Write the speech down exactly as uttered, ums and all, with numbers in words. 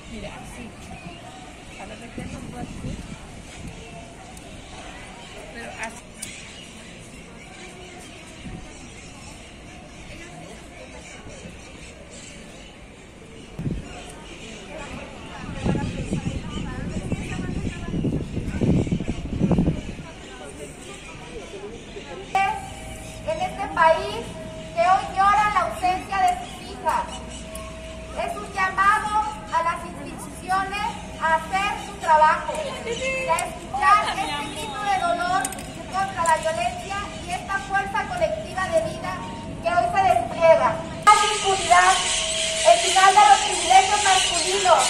Mira, así. Para meterlo por aquí. Pero así. En este país que hoy llora la ausencia de sus hijas. Es un llamado a las instituciones a hacer su trabajo, y a escuchar este grito de dolor contra la violencia y esta fuerza colectiva de vida que hoy se despliega. La impunidad, el final de los privilegios masculinos,